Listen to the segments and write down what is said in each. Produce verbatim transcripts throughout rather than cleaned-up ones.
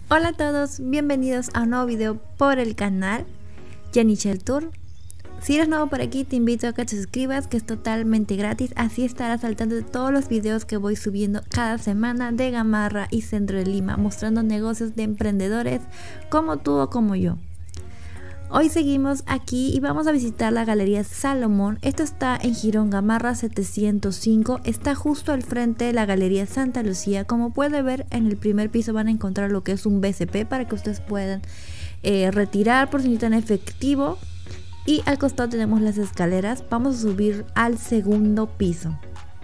Hola a todos, bienvenidos a un nuevo video por el canal Yanichel Tour. Si eres nuevo por aquí, te invito a que te suscribas, que es totalmente gratis, así estarás al tanto de todos los videos que voy subiendo cada semana de Gamarra y Centro de Lima, mostrando negocios de emprendedores como tú o como yo. Hoy seguimos aquí y vamos a visitar la Galería Salomón. Esto está en Girón Gamarra setecientos cinco, está justo al frente de la Galería Santa Lucía. Como pueden ver, en el primer piso van a encontrar lo que es un B C P para que ustedes puedan eh, retirar por si necesitan efectivo. Y al costado tenemos las escaleras. Vamos a subir al segundo piso.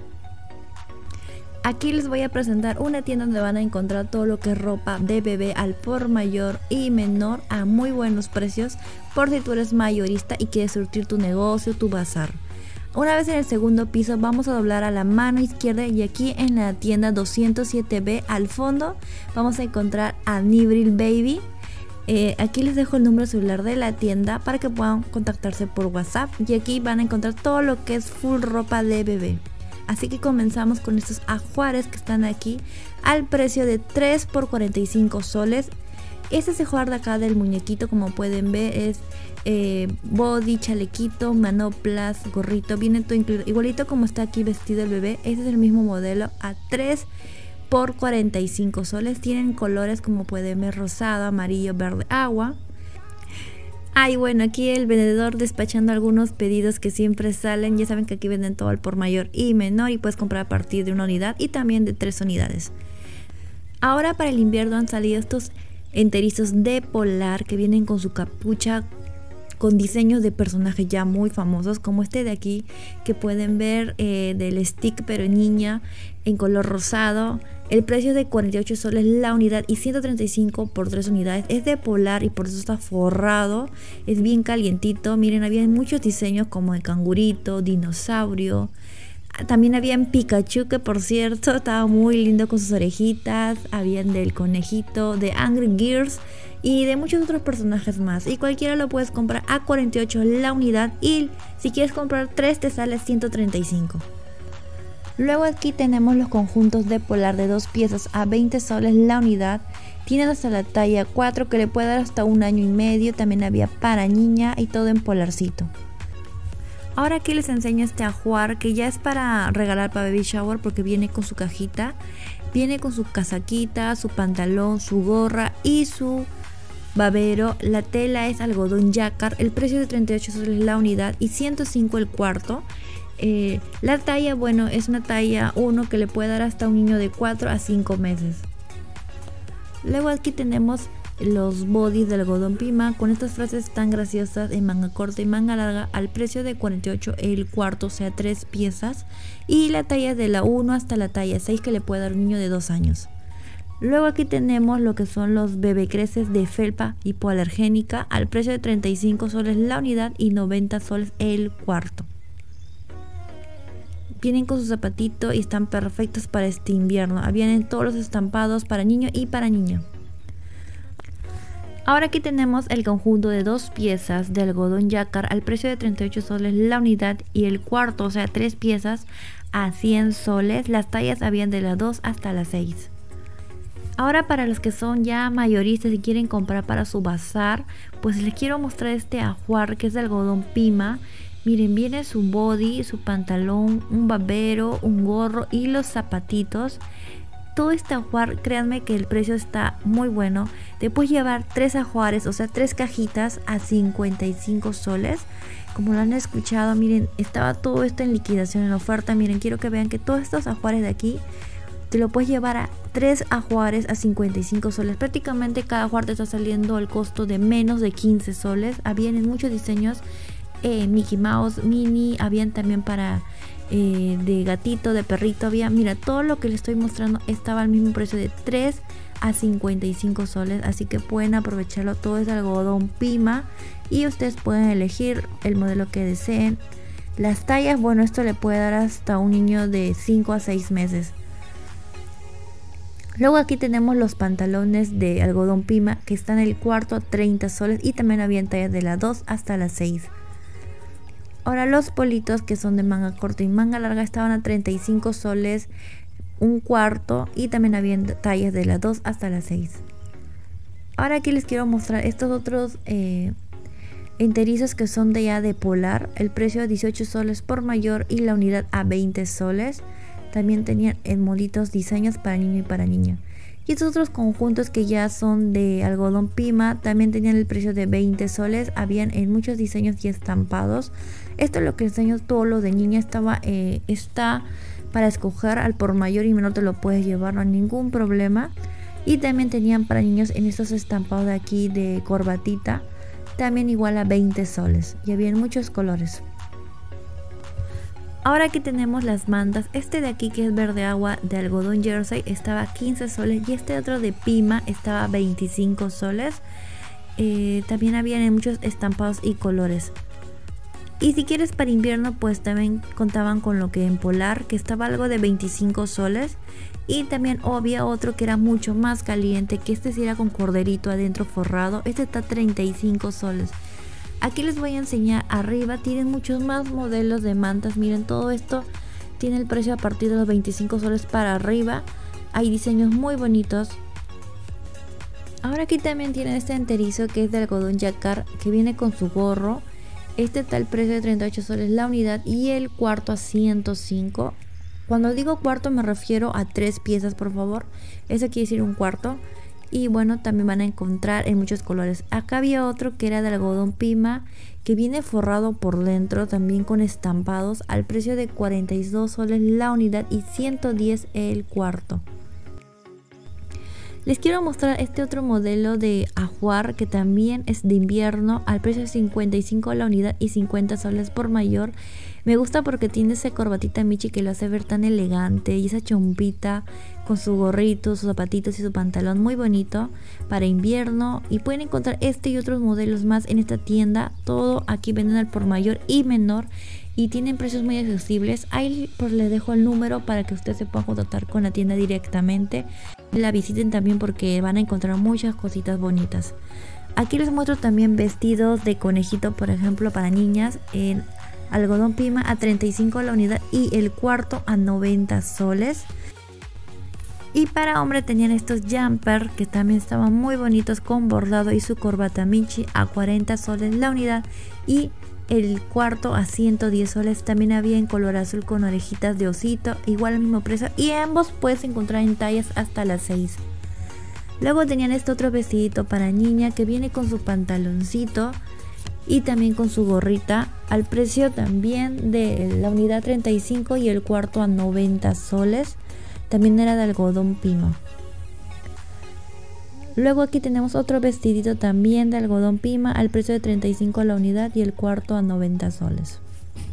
Aquí les voy a presentar una tienda donde van a encontrar todo lo que es ropa de bebé al por mayor y menor a muy buenos precios, por si tú eres mayorista y quieres surtir tu negocio, tu bazar. Una vez en el segundo piso vamos a doblar a la mano izquierda y aquí en la tienda doscientos siete B al fondo vamos a encontrar a Nibril Baby. Eh, aquí les dejo el número celular de la tienda para que puedan contactarse por WhatsApp, y aquí van a encontrar todo lo que es full ropa de bebé. Así que comenzamos con estos ajuares que están aquí al precio de tres por cuarenta y cinco soles. Este es ajuar de acá del muñequito, como pueden ver, es eh, body, chalequito, manoplas, gorrito, viene todo incluido, igualito como está aquí vestido el bebé. Este es el mismo modelo a tres por cuarenta y cinco soles. Tienen colores como pueden ver, rosado, amarillo, verde, agua. Ay, bueno, aquí el vendedor despachando algunos pedidos que siempre salen. Ya saben que aquí venden todo al por mayor y menor, y puedes comprar a partir de una unidad y también de tres unidades. Ahora para el invierno han salido estos enterizos de polar que vienen con su capucha, con diseños de personajes ya muy famosos, como este de aquí que pueden ver, eh, del stick pero niña, en color rosado. El precio es de cuarenta y ocho soles la unidad y ciento treinta y cinco por tres unidades. Es de polar y por eso está forrado, es bien calientito. Miren, había muchos diseños como de cangurito, dinosaurio. También habían Pikachu, que por cierto estaba muy lindo con sus orejitas. Habían del conejito, de Angry Gears y de muchos otros personajes más. Y cualquiera lo puedes comprar a cuarenta y ocho la unidad, y si quieres comprar tres te sale ciento treinta y cinco. Luego aquí tenemos los conjuntos de polar de dos piezas a veinte soles la unidad. Tienen hasta la talla cuatro, que le puede dar hasta un año y medio. También había para niña y todo en polarcito. Ahora aquí les enseño este ajuar que ya es para regalar para baby shower, porque viene con su cajita, viene con su casaquita, su pantalón, su gorra y su babero. La tela es algodón yacar. El precio es de treinta y ocho soles la unidad y ciento cinco el cuarto. Eh, la talla, bueno, es una talla uno que le puede dar hasta un niño de cuatro a cinco meses. Luego aquí tenemos los bodys de algodón pima con estas frases tan graciosas en manga corta y manga larga, al precio de cuarenta y ocho el cuarto, o sea tres piezas, y la talla de la uno hasta la talla seis que le puede dar un niño de dos años. Luego aquí tenemos lo que son los bebé creces de felpa hipoalergénica al precio de treinta y cinco soles la unidad y noventa soles el cuarto. Vienen con su zapatito y están perfectos para este invierno. Vienen todos los estampados para niño y para niña. Ahora aquí tenemos el conjunto de dos piezas de algodón yacar al precio de treinta y ocho soles la unidad y el cuarto, o sea tres piezas, a cien soles. Las tallas habían de la dos hasta la seis. Ahora para los que son ya mayoristas y quieren comprar para su bazar, pues les quiero mostrar este ajuar que es de algodón pima. Miren, viene su body, su pantalón, un babero, un gorro y los zapatitos. Todo este ajuar, créanme que el precio está muy bueno. Te puedes llevar tres ajuares, o sea tres cajitas a cincuenta y cinco soles. Como lo han escuchado, miren, estaba todo esto en liquidación, en oferta. Miren, quiero que vean que todos estos ajuares de aquí te lo puedes llevar a tres ajuares a cincuenta y cinco soles. Prácticamente cada ajuar te está saliendo al costo de menos de quince soles. Habían en muchos diseños, eh, Mickey Mouse, Minnie, habían también para eh, de gatito, de perrito, había, mira, todo lo que les estoy mostrando estaba al mismo precio de tres a cincuenta y cinco soles, así que pueden aprovecharlo. Todo es algodón pima y ustedes pueden elegir el modelo que deseen. Las tallas, bueno, esto le puede dar hasta un niño de cinco a seis meses. Luego aquí tenemos los pantalones de algodón pima que están en el cuarto a treinta soles y también habían tallas de la dos hasta la seis. Ahora los politos que son de manga corta y manga larga estaban a treinta y cinco soles un cuarto y también habían tallas de la dos hasta la seis. Ahora aquí les quiero mostrar estos otros eh, enterizos que son de ya de Polar. El precio a dieciocho soles por mayor y la unidad a veinte soles. También tenían en molitos diseños para niño y para niña. Y estos otros conjuntos que ya son de algodón pima también tenían el precio de veinte soles. Habían en muchos diseños y estampados. Esto es lo que enseño, todo lo de niña estaba eh, está para escoger al por mayor y menor, te lo puedes llevar, no hay ningún problema. Y también tenían para niños en estos estampados de aquí de corbatita, también igual a veinte soles. Y había muchos colores. Ahora aquí tenemos las mantas. Este de aquí, que es verde agua de algodón jersey, estaba a quince soles. Y este otro de pima estaba a veinticinco soles. Eh, también habían en muchos estampados y colores. Y si quieres para invierno, pues también contaban con lo que en Polar, que estaba algo de veinticinco soles. Y también había otro que era mucho más caliente, que este sí era con corderito adentro forrado. Este está a treinta y cinco soles. Aquí les voy a enseñar arriba, tienen muchos más modelos de mantas. Miren, todo esto tiene el precio a partir de los veinticinco soles para arriba. Hay diseños muy bonitos. Ahora aquí también tienen este enterizo que es de algodón jacquard, que viene con su gorro. Este está el precio de treinta y ocho soles la unidad y el cuarto a ciento cinco. Cuando digo cuarto me refiero a tres piezas, por favor. Eso quiere decir un cuarto. Y bueno, también van a encontrar en muchos colores. Acá había otro que era de algodón pima, que viene forrado por dentro, también con estampados, al precio de cuarenta y dos soles la unidad y ciento diez el cuarto. Les quiero mostrar este otro modelo de ajuar que también es de invierno, al precio de cincuenta y cinco la unidad y cincuenta soles por mayor. Me gusta porque tiene esa corbatita Michi que lo hace ver tan elegante, y esa chompita con su gorrito, sus zapatitos y su pantalón muy bonito para invierno. Y pueden encontrar este y otros modelos más en esta tienda. Todo aquí venden al por mayor y menor y tienen precios muy accesibles. Ahí pues les dejo el número para que ustedes se puedan contactar con la tienda directamente. La visiten también porque van a encontrar muchas cositas bonitas. Aquí les muestro también vestidos de conejito, por ejemplo, para niñas en algodón pima a treinta y cinco la unidad y el cuarto a noventa soles. Y para hombre tenían estos jumper que también estaban muy bonitos con bordado y su corbata Michi a cuarenta soles la unidad y el cuarto a ciento diez soles. También había en color azul con orejitas de osito, igual al mismo precio, y ambos puedes encontrar en tallas hasta las seis. Luego tenían este otro vestidito para niña que viene con su pantaloncito y también con su gorrita, al precio también de la unidad treinta y cinco y el cuarto a noventa soles. También era de algodón pima. Luego aquí tenemos otro vestidito también de algodón pima al precio de treinta y cinco la unidad y el cuarto a noventa soles.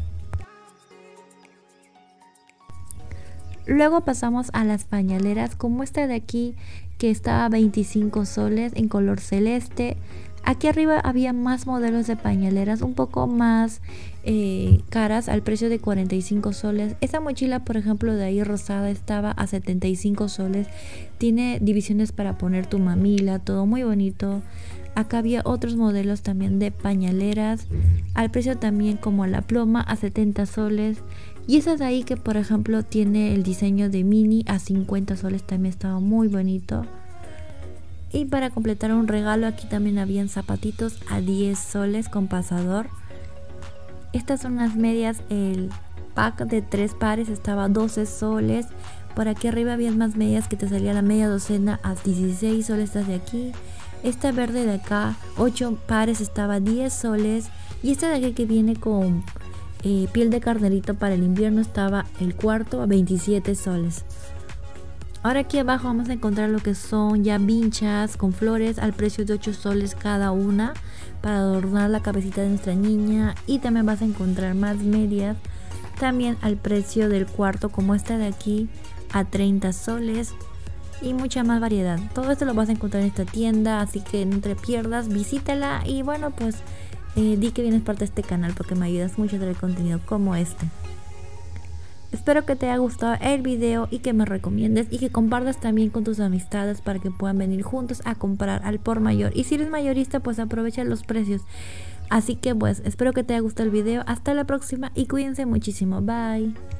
Luego pasamos a las pañaleras, como esta de aquí que estaba a veinticinco soles en color celeste. Aquí arriba había más modelos de pañaleras un poco más eh, caras al precio de cuarenta y cinco soles. Esta mochila, por ejemplo, de ahí rosada estaba a setenta y cinco soles. Tiene divisiones para poner tu mamila, todo muy bonito. Acá había otros modelos también de pañaleras al precio también como la pluma a setenta soles. Y esa de ahí que, por ejemplo, tiene el diseño de mini a cincuenta soles, también estaba muy bonito. Y para completar un regalo, aquí también habían zapatitos a diez soles con pasador. Estas son las medias, el pack de tres pares estaba a doce soles. Por aquí arriba había más medias que te salía la media docena a dieciséis soles, estas de aquí. Esta verde de acá, ocho pares, estaba a diez soles. Y esta de aquí que viene con eh, piel de carnerito para el invierno estaba el cuarto a veintisiete soles. Ahora aquí abajo vamos a encontrar lo que son ya vinchas con flores al precio de ocho soles cada una para adornar la cabecita de nuestra niña. Y también vas a encontrar más medias también al precio del cuarto, como esta de aquí a treinta soles. Y mucha más variedad. Todo esto lo vas a encontrar en esta tienda, así que no te pierdas, visítala. Y bueno, pues eh, di que vienes parte de este canal porque me ayudas mucho a traer contenido como este. Espero que te haya gustado el video y que me recomiendes y que compartas también con tus amistades para que puedan venir juntos a comprar al por mayor. Y si eres mayorista, pues aprovecha los precios. Así que pues espero que te haya gustado el video. Hasta la próxima y cuídense muchísimo. Bye.